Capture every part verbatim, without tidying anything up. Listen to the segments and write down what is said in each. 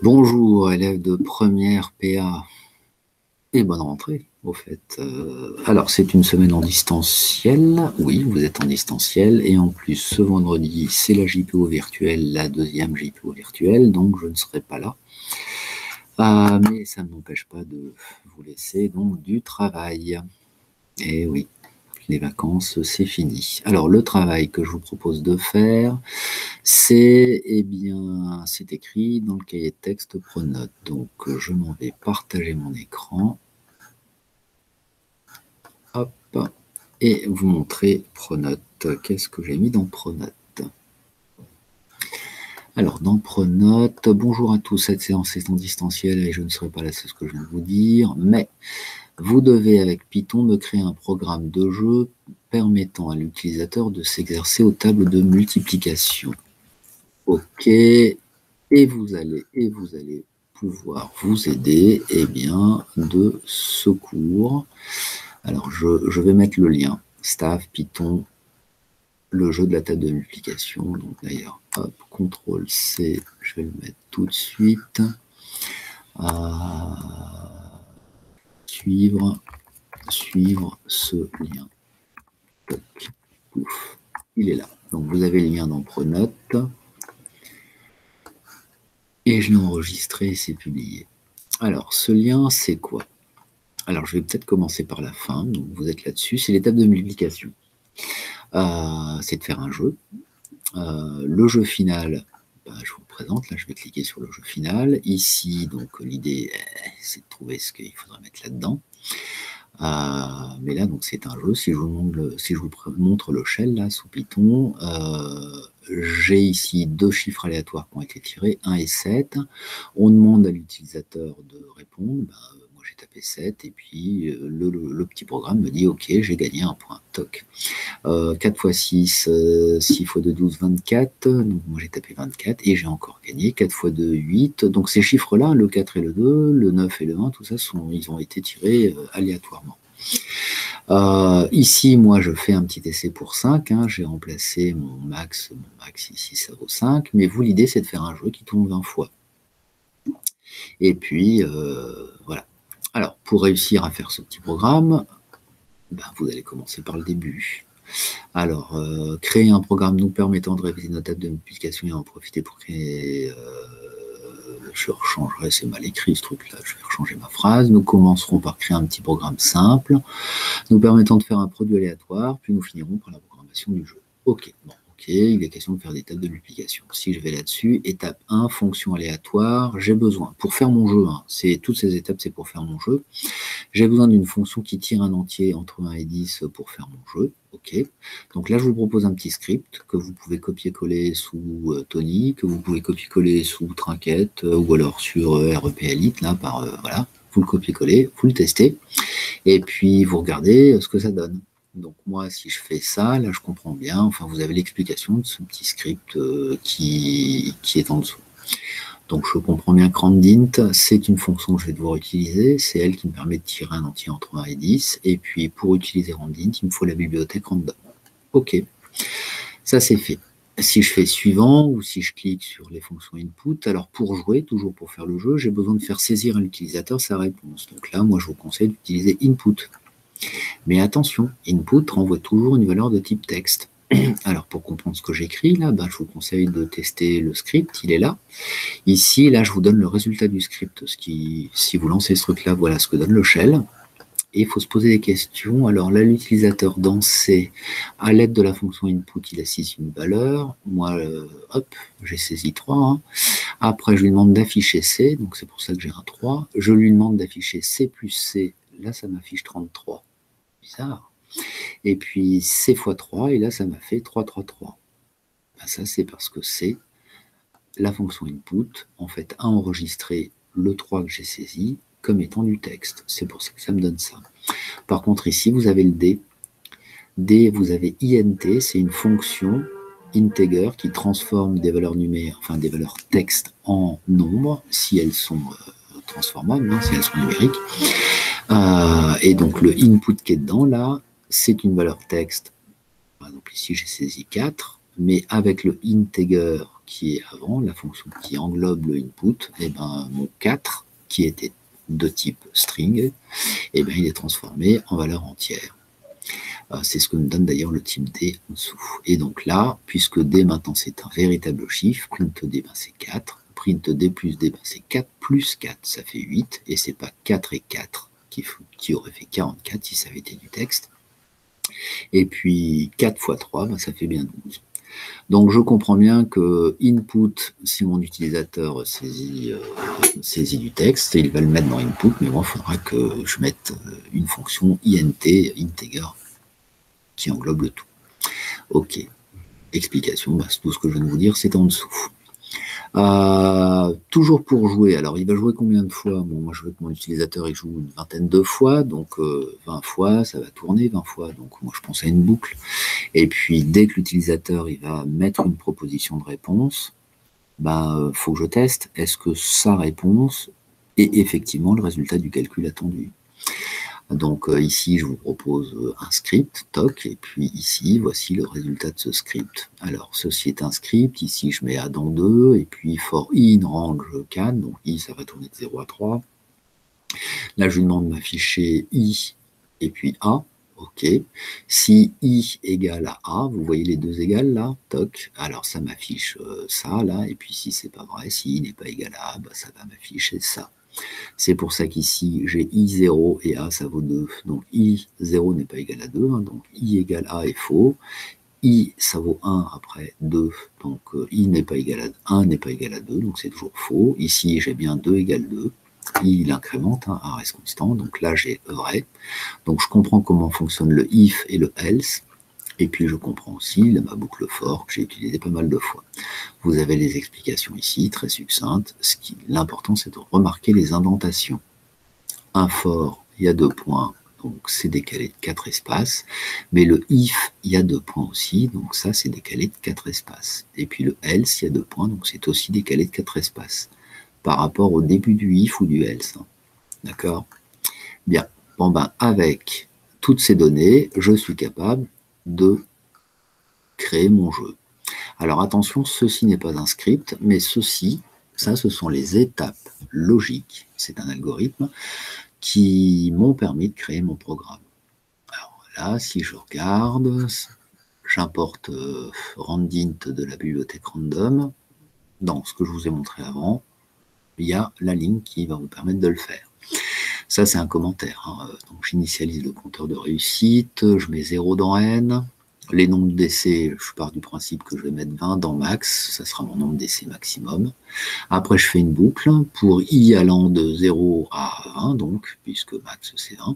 Bonjour, élèves de première P A, et bonne rentrée, au fait. Euh, alors, c'est une semaine en distanciel, oui, vous êtes en distanciel, et en plus, ce vendredi, c'est la J P O virtuelle, la deuxième J P O virtuelle, donc je ne serai pas là. Euh, mais ça ne m'empêche pas de vous laisser donc du travail. Et oui, les vacances, c'est fini. Alors, le travail que je vous propose de faire, c'est, eh bien, c'est écrit dans le cahier de texte Pronote. Donc, je m'en vais partager mon écran. Hop. Et vous montrer Pronote. Qu'est-ce que j'ai mis dans Pronote? Alors, dans Pronote, bonjour à tous, cette séance est en distanciel et je ne serai pas là, c'est ce que je viens de vous dire, mais vous devez, avec Python, me créer un programme de jeu permettant à l'utilisateur de s'exercer aux tables de multiplication. OK. Et vous allez, et vous allez pouvoir vous aider, eh bien, de ce cours. Alors, je, je vais mettre le lien. Staff, Python, le jeu de la table de multiplication. Donc, d'ailleurs, hop, contrôle C, je vais le mettre tout de suite. À suivre, suivre ce lien. Toc, pouf, il est là. Donc, vous avez le lien dans Pronote. Et je l'ai enregistré, c'est publié. Alors, ce lien, c'est quoi? Alors, je vais peut-être commencer par la fin. Donc, vous êtes là-dessus. C'est l'étape de multiplication. Euh, c'est de faire un jeu. Euh, le jeu final, bah, je vous le présente. Là, je vais cliquer sur le jeu final. Ici, donc, l'idée, c'est de trouver ce qu'il faudra mettre là-dedans. Euh, mais là, donc, c'est un jeu. Si je vous montre le, si je vous montre le shell, là, sous Python, euh, j'ai ici deux chiffres aléatoires qui ont été tirés, un et sept. On demande à l'utilisateur de répondre. Bah, moi, j'ai tapé sept, et puis euh, le, le, le petit programme me dit « Ok, j'ai gagné un point. » Toc. Euh, quatre fois six, euh, six fois deux, douze, vingt-quatre. Donc, moi, j'ai tapé vingt-quatre, et j'ai encore gagné. quatre fois deux, huit. Donc, ces chiffres-là, le quatre et le deux, le neuf et le un, tout ça, sont, ils ont été tirés euh, aléatoirement. Euh, ici, moi, je fais un petit essai pour cinq. Hein, j'ai remplacé mon max. Mon max, ici, ça vaut cinq. Mais vous, l'idée, c'est de faire un jeu qui tourne vingt fois. Et puis, euh, voilà. Alors, pour réussir à faire ce petit programme, ben, vous allez commencer par le début. Alors, euh, créer un programme nous permettant de réviser nos tables de multiplication et en profiter pour créer... Euh, je rechangerai, c'est mal écrit ce truc-là, je vais rechanger ma phrase. Nous commencerons par créer un petit programme simple, nous permettant de faire un produit aléatoire, puis nous finirons par la programmation du jeu. Ok, bon, ok, il est question de faire des tables de multiplication. Si je vais là-dessus, étape un, fonction aléatoire, j'ai besoin, pour faire mon jeu, hein, c'est, toutes ces étapes, c'est pour faire mon jeu, j'ai besoin d'une fonction qui tire un entier entre un et dix pour faire mon jeu. Ok. Donc là, je vous propose un petit script que vous pouvez copier-coller sous euh, Tony, que vous pouvez copier-coller sous Trinquette, euh, ou alors sur euh, R E P Elite, là, par, euh, voilà, vous le copiez-collez, vous le testez, et puis vous regardez ce que ça donne. Donc moi, si je fais ça, là, je comprends bien, enfin, vous avez l'explication de ce petit script euh, qui, qui est en dessous. Donc je comprends bien que randint, c'est une fonction que je vais devoir utiliser, c'est elle qui me permet de tirer un entier entre un et dix, et puis pour utiliser randint, il me faut la bibliothèque random. Ok, ça c'est fait. Si je fais suivant, ou si je clique sur les fonctions input, alors pour jouer, toujours pour faire le jeu, j'ai besoin de faire saisir à l'utilisateur sa réponse. Donc là, moi je vous conseille d'utiliser input. Mais attention, input renvoie toujours une valeur de type texte. Alors, pour comprendre ce que j'écris, là, ben, je vous conseille de tester le script, il est là. Ici, là, je vous donne le résultat du script. Ce qui, si vous lancez ce truc-là, voilà ce que donne le shell. Et il faut se poser des questions. Alors là, l'utilisateur dans C, à l'aide de la fonction input, il assise une valeur. Moi, euh, hop, j'ai saisi trois. Hein. Après, je lui demande d'afficher C, donc c'est pour ça que j'ai un trois. Je lui demande d'afficher C plus C. Là, ça m'affiche trente-trois. Bizarre. Et puis C fois trois, et là, ça m'a fait trois, trois, trois. Ben, ça, c'est parce que C, la fonction input, en fait, a enregistré le trois que j'ai saisi comme étant du texte. C'est pour ça que ça me donne ça. Par contre, ici, vous avez le D. D, vous avez int, c'est une fonction integer qui transforme des valeurs numériques, enfin des valeurs texte en nombres, si elles sont euh, transformables, hein, si elles sont numériques. Euh, et donc, le input qui est dedans, là, c'est une valeur texte. Par exemple, ici, j'ai saisi quatre, mais avec le integer qui est avant, la fonction qui englobe le input, et ben, mon quatre, qui était de type string, et ben, il est transformé en valeur entière. C'est ce que nous donne d'ailleurs le type D en dessous. Et donc là, puisque D maintenant c'est un véritable chiffre, print D ben, c'est quatre, print D plus D ben, c'est quatre plus quatre, ça fait huit, et c'est pas quatre et quatre qui, qui aurait fait quarante-quatre si ça avait été du texte. Et puis quatre fois trois, ben, ça fait bien douze. Donc je comprends bien que input, si mon utilisateur saisit, euh, saisit du texte, il va le mettre dans input, mais moi il faudra que je mette une fonction int, integer, qui englobe le tout. Ok. Explication, bah, tout ce que je viens de vous dire, c'est en dessous. Euh, toujours pour jouer, alors il va jouer combien de fois? Bon, moi je veux que mon utilisateur il joue une vingtaine de fois, donc euh, vingt fois, ça va tourner vingt fois, donc moi je pense à une boucle. Et puis dès que l'utilisateur il va mettre une proposition de réponse, bah, euh, faut que je teste, est-ce que sa réponse est effectivement le résultat du calcul attendu? Donc euh, ici, je vous propose euh, un script, toc, et puis ici, voici le résultat de ce script. Alors, ceci est un script, ici je mets A dans deux, et puis for i in range quatre, donc i ça va tourner de zéro à trois. Là, je lui demande de m'afficher i, et puis a, ok. Si i égale à a, vous voyez les deux égales là, toc, alors ça m'affiche euh, ça là, et puis si c'est pas vrai, si i n'est pas égal à a, bah, ça va m'afficher ça. C'est pour ça qu'ici, j'ai i zéro et a, ça vaut deux. Donc i zéro n'est pas égal à deux, hein, donc i égale a est faux. I, ça vaut un après deux, donc euh, i n'est pas égal à un n'est pas égal à deux, donc c'est toujours faux. Ici, j'ai bien deux égale deux. I, il incrémente, hein, a reste constant, donc là, j'ai vrai. Donc je comprends comment fonctionne le if et le else. Et puis je comprends aussi ma boucle for que j'ai utilisée pas mal de fois. Vous avez les explications ici, très succinctes. L'important, c'est de remarquer les indentations. Un for, il y a deux points, donc c'est décalé de quatre espaces. Mais le if, il y a deux points aussi, donc ça, c'est décalé de quatre espaces. Et puis le else, il y a deux points, donc c'est aussi décalé de quatre espaces. Par rapport au début du if ou du else. D'accord? Bien. Bon ben, avec toutes ces données, je suis capable de créer mon jeu. Alors attention, ceci n'est pas un script, mais ceci, ça, ce sont les étapes logiques, c'est un algorithme, qui m'ont permis de créer mon programme. Alors là, si je regarde, j'importe euh, randint de la bibliothèque random, dans ce que je vous ai montré avant, il y a la ligne qui va vous permettre de le faire. Ça, c'est un commentaire. Hein. Donc j'initialise le compteur de réussite, je mets zéro dans n. Les nombres d'essais, je pars du principe que je vais mettre vingt dans max, ça sera mon nombre d'essais maximum. Après, je fais une boucle pour i allant de zéro à vingt, donc, puisque max c'est vingt.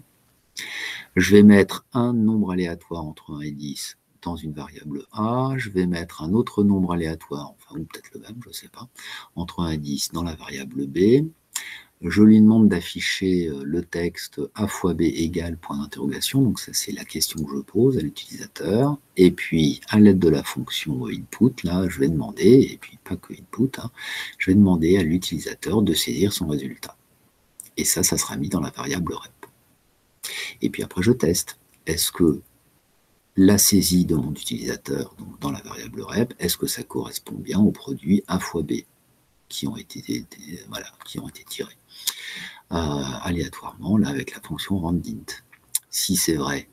Je vais mettre un nombre aléatoire entre un et dix dans une variable a. Je vais mettre un autre nombre aléatoire, enfin, ou peut-être le même, je ne sais pas, entre un et dix dans la variable b. Je lui demande d'afficher le texte a fois b égale point d'interrogation, donc ça c'est la question que je pose à l'utilisateur, et puis à l'aide de la fonction input, là je vais demander, et puis pas que input, hein, je vais demander à l'utilisateur de saisir son résultat. Et ça, ça sera mis dans la variable rep. Et puis après je teste, est-ce que la saisie de mon utilisateur, donc dans la variable rep, est-ce que ça correspond bien au produit a fois b qui ont été, des, des, voilà, qui ont été tirés. Euh, aléatoirement, là, avec la fonction randint. Si c'est vrai,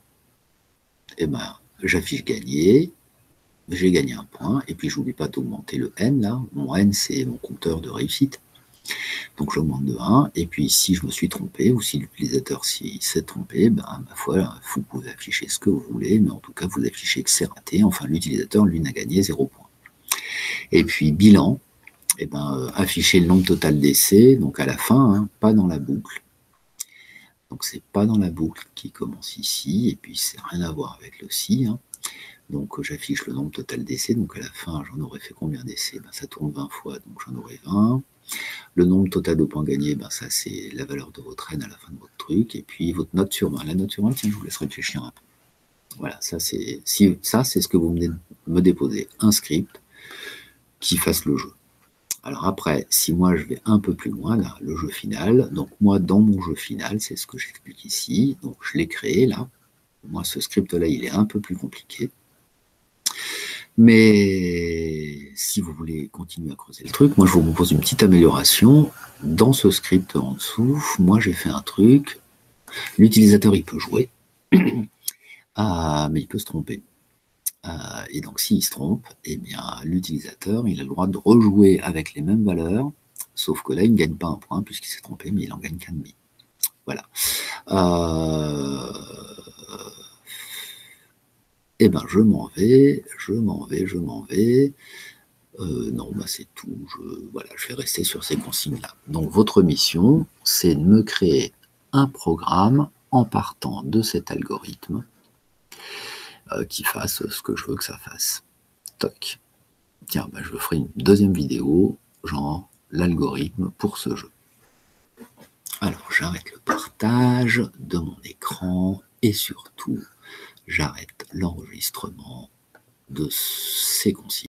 eh ben, j'affiche gagné, j'ai gagné un point, et puis je n'oublie pas d'augmenter le n, là. Mon n, c'est mon compteur de réussite. Donc j'augmente de un, et puis si je me suis trompé, ou si l'utilisateur s'est trompé, ben, ma foi, vous pouvez afficher ce que vous voulez, mais en tout cas, vous affichez que c'est raté. Enfin, l'utilisateur, lui, n'a gagné zéro point. Et puis, bilan, eh ben, euh, afficher le nombre total d'essais, donc à la fin, hein, pas dans la boucle. Donc c'est pas dans la boucle qui commence ici, et puis c'est rien à voir avec le si. Hein. Donc euh, j'affiche le nombre total d'essais, donc à la fin, j'en aurais fait combien d'essais? Ben, ça tourne vingt fois, donc j'en aurai vingt. Le nombre total de points gagnés, ben, ça c'est la valeur de votre n à la fin de votre truc, et puis votre note sur vingt. La note sur vingt, tiens, je vous laisse réfléchir un peu. Voilà, ça c'est si, ça, c'est ce que vous venez de me déposer, un script qui fasse le jeu. Alors après, si moi je vais un peu plus loin, là, le jeu final, donc moi dans mon jeu final, c'est ce que j'explique ici, donc je l'ai créé là, moi ce script là il est un peu plus compliqué. Mais si vous voulez continuer à creuser le truc, moi je vous propose une petite amélioration. Dans ce script en dessous, moi j'ai fait un truc. L'utilisateur il peut jouer, ah, mais il peut se tromper. Euh, et donc s'il se trompe, eh bien l'utilisateur il a le droit de rejouer avec les mêmes valeurs, sauf que là il ne gagne pas un point puisqu'il s'est trompé, mais il en gagne qu'un demi. Voilà. Euh... Eh ben je m'en vais, je m'en vais, je m'en vais. Euh, non, bah c'est tout. Je, voilà, je vais rester sur ces consignes-là. Donc, votre mission, c'est de me créer un programme en partant de cet algorithme euh, qui fasse ce que je veux que ça fasse. Toc. Tiens, bah, je ferai une deuxième vidéo, genre l'algorithme pour ce jeu. Alors, j'arrête le partage de mon écran et surtout, j'arrête l'enregistrement de ces consignes.